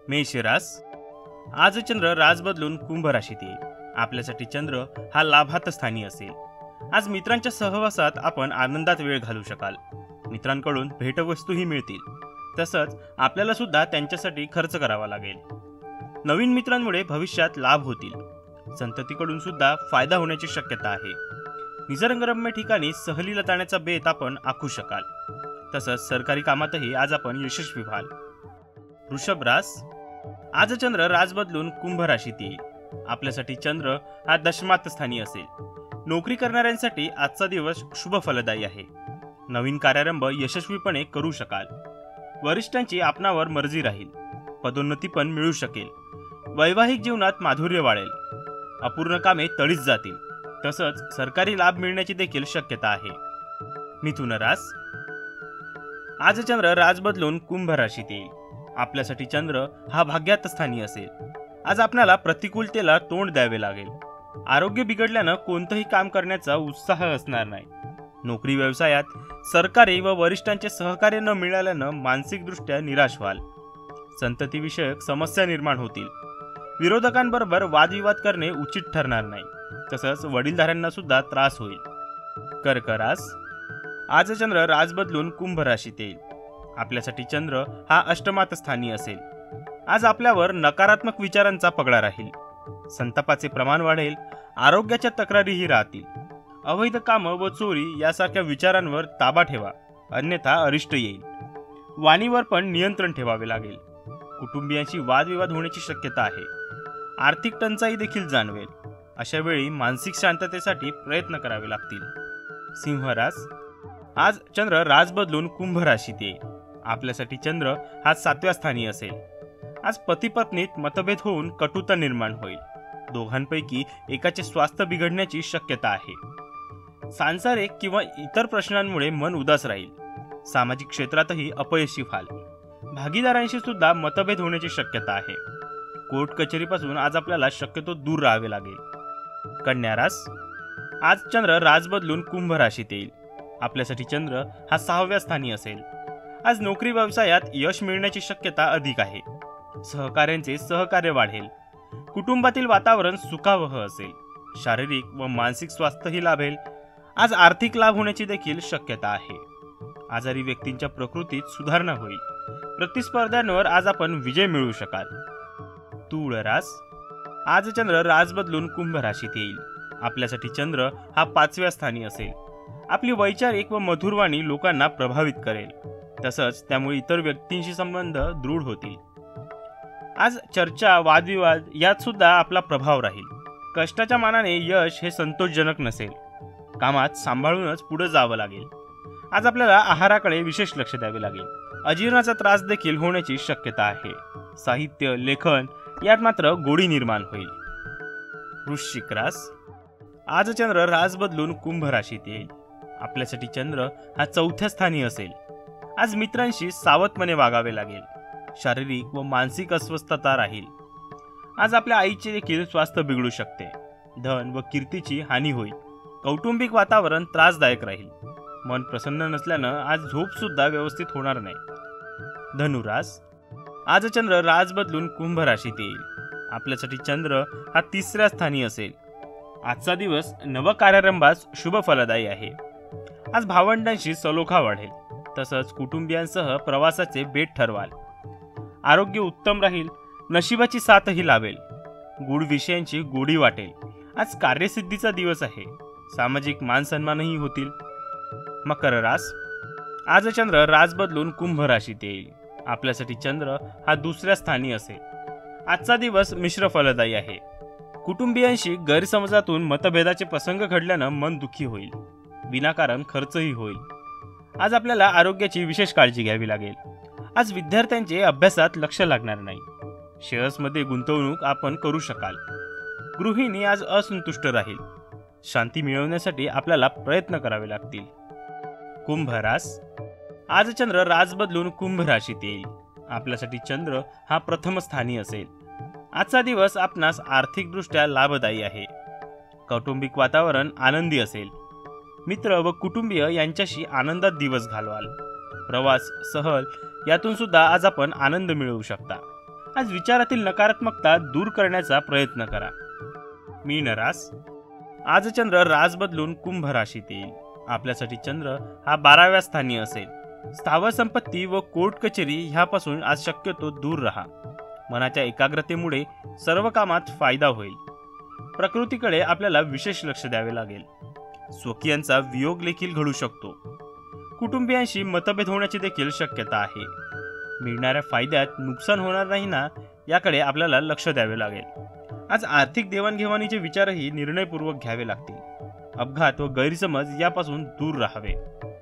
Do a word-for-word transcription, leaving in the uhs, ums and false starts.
मेष रास। आज चंद्र रास बदलून कुंभ राशीत येईल। आपल्यासाठी चंद्र हा लाभात स्थानी असेल। आज मित्रांच्या सहवासात आपण आनंदात वेळ घालवू शकाल। मित्रांकडून भेटवस्तूही मिळतील, तसंच आपल्याला सुद्धा त्यांच्यासाठी खर्च करावा लागेल। नवीन मित्रांमुळे भविष्यात लाभ होतील। संततीकडून सुद्धा फायदा होण्याची शक्यता आहे। निसर्गरम्य ठिकाणी सहलीला जाण्याचा बेत आपण आखू शकाल। तसंच सरकारी कामातही आज आपण यशस्वी व्हाल। वृषभ रास। आज चंद्र रास बदलून कुंभ राशीत येईल। आपल्यासाठी चंद्र हा दशमात स्थानी असेल। नोकरी करणाऱ्यांसाठी आजचा दिवस शुभ फलदायी आहे। नवीन कार्यारंभ यशस्वीपणे करू शकाल। वरिष्ठांची आपणावर मर्जी राहील। पदोन्नती पण मिळू शकेल। वैवाहिक जीवनात माधुर्य वाढेल। अपूर्ण कामे तडीच जातील। तसंच सरकारी लाभ मिळण्याची देखील शक्यता आहे। मिथुन रास। आज चंद्र रास बदलून कुंभ राशीत येईल। आपल्यासाठी चंद्र हा भाग्यात स्थानी असेल। आज आपल्याला प्रतिकूलतेला तोंड द्यावे लागेल। आरोग्य बिघडल्यानं कोणतंही काम करण्याचा उत्साह असणार नाही। नोकरी व्यवसायात सरकारी व वरिष्ठांचे सहकार्य न मिळाल्यानं मानसिकदृष्ट्या निराश व्हाल। संततीविषयक समस्या निर्माण होतील। विरोधकांबरोबर वादविवाद करणे उचित ठरणार नाही। तसंच वडीलधाऱ्यांना सुद्धा त्रास होईल। कर्क रास। आज चंद्र रास बदलून कुंभ राशीत येईल। आपल्यासाठी चंद्र हा अष्टमात स्थानी असेल। आज आपल्यावर नकारात्मक विचारांचा पगडा राहील। संतापाचे प्रमाण वाढेल। आरोग्याच्या तक्रारीही राहतील। अवैध कामं व चोरी यासारख्या विचारांवर ताबा ठेवा, अन्यथा अरिष्ट येईल। वाणीवर पण नियंत्रण ठेवावे लागेल। कुटुंबियांशी वादविवाद होण्याची शक्यता आहे। आर्थिक टंचाई देखील जाणवेल। अशा वेळी मानसिक शांततेसाठी प्रयत्न करावे लागतील। सिंह रास। आज चंद्र रास बदलून कुंभ राशीत येईल। आपल्यासाठी चंद्र हा सातव्या स्थानी असेल। आज पती पत्नीत मतभेद होऊन कटुता निर्माण होईल। दोघांपैकी एकाचे स्वास्थ्य बिघडण्याची शक्यता आहे। सांसारिक किंवा इतर प्रश्नांमुळे मन उदास राहील। सामाजिक क्षेत्रातही अपयशी व्हाल। भागीदारांशी सुद्धा मतभेद होण्याची शक्यता आहे। कोर्ट कचेरीपासून आज आपल्याला शक्यतो दूर राहावे लागेल। कन्या रास। आज चंद्र रास बदलून कुंभ राशीत येईल। आपल्यासाठी चंद्र हा सहाव्या स्थानी असेल। आज नोकरी व्यवसायात यश मिळण्याची शक्यता अधिक आहे। सहकाऱ्यांचे सहकार्य वाढेल। कुटुंबातील वातावरण सुखावह असेल। शारीरिक व मानसिक स्वास्थ्यही लाभेल। आज आर्थिक लाभ होण्याची देखील शक्यता आहे। आजारी व्यक्तींच्या प्रकृतीत सुधारणा होईल। प्रतिस्पर्ध्यांवर आज आपण विजय मिळवू शकाल। तूळ रास। आज चंद्र रास बदलून कुंभ राशीत येईल। आपल्यासाठी चंद्र हा पाचव्या स्थानी असेल। आपली वैचारिक व मधुरवाणी लोकांना प्रभावित करेल। तसंच त्यामुळे इतर व्यक्तींशी संबंध दृढ होतील। आज चर्चा वादविवाद यात सुद्धा आपला प्रभाव राहील। कष्टाच्या मानाने यश हे संतोषजनक नसेल। कामात सांभाळूनच पुढे जावं लागेल। आज आपल्याला आहाराकडे विशेष लक्ष द्यावे लागेल। अजीर्णाचा त्रास देखील होण्याची शक्यता आहे। साहित्य लेखन यात मात्र गोडी निर्माण होईल। वृश्चिक रास। आज चंद्र रास बदलून कुंभ राशीत येईल। आपल्यासाठी चंद्र हा चौथ्या स्थानी असेल। आज मित्रांशी सावधपणे वागावे लागेल। शारीरिक व मानसिक अस्वस्थता राहील। आज आपल्या आईचे देखील स्वास्थ्य बिघडू शकते। धन व कीर्तीची हानी होईल। कौटुंबिक वातावरण त्रासदायक राहील। मन प्रसन्न नसल्यानं आज झोप सुद्धा व्यवस्थित होणार नाही। धनुरास। आज चंद्र रास बदलून कुंभ राशीत येईल। आपल्यासाठी चंद्र हा तिसऱ्या स्थानी असेल। आजचा दिवस नव कार्यारंभास शुभ फलदायी आहे। आज भावंडांशी सलोखा वाढेल। तसंच कुटुंबियांसह प्रवासाचे बेत ठरवाल। आरोग्य उत्तम राहील। नशिबाची साथही लाभेल। गुढ विषयांची गोडी वाटेल। आज कार्यसिद्धीचा दिवस आहे। सामाजिक मान सन्मानही होतील। मकर रास। आज चंद्र रास बदलून कुंभ राशीत येईल। आपल्यासाठी चंद्र हा दुसऱ्या स्थानी असेल। आजचा दिवस मिश्र फलदायी आहे। कुटुंबियांशी गैरसमजातून मतभेदाचे प्रसंग घडल्यानं मन दुःखी होईल। विनाकारण खर्चही होईल। आज आपल्याला आरोग्याची विशेष काळजी घ्यावी लागेल। आज विद्यार्थ्यांचे अभ्यासात लक्ष लागणार नाही। शेअर्समध्ये गुंतवणूक आपण करू शकाल। गृहिणी आज असंतुष्ट राहील। शांती मिळवण्यासाठी आपल्याला प्रयत्न करावे लागतील। कुंभ रास। आज चंद्र रास बदलून कुंभ राशीत येईल। आपल्यासाठी चंद्र हा प्रथम स्थानी असेल। आजचा दिवस आपणास आर्थिकदृष्ट्या लाभदायी आहे। कौटुंबिक वातावरण आनंदी असेल। मित्र व कुटुंबीय यांच्याशी आनंदात दिवस घालवाल। प्रवास सहल यातून सुद्धा आज आपण आनंद मिळवू शकता। आज विचारातील नकारात्मकता दूर करण्याचा प्रयत्न करा. मीनरास, आज चंद्र रास बदलून कुंभ राशीत येईल. आपल्यासाठी चंद्र हा बाराव्या स्थानी असेल. स्थावर संपत्ती व कोर्ट कचेरी ह्यापासून आज शक्यतो दूर राहा. मनाच्या एकाग्रतेमुळे सर्व कामात फायदा होईल. प्रकृतीकडे आपल्याला विशेष लक्ष द्यावे लागेल. स्वकीयांचा वियोग देखील घडू शकतो. कुटुंबियांशी मतभेद होण्याची देखील शक्यता आहे. मिळणाऱ्या फायद्यात नुकसान होणार नाही ना, याकडे आपल्याला लक्ष द्यावे लागेल. आज आर्थिक देवाणघेवाणीचे विचारही निर्णयपूर्वक घ्यावे लागतील. अपघात व गैरसमज यापासून दूर राहावे.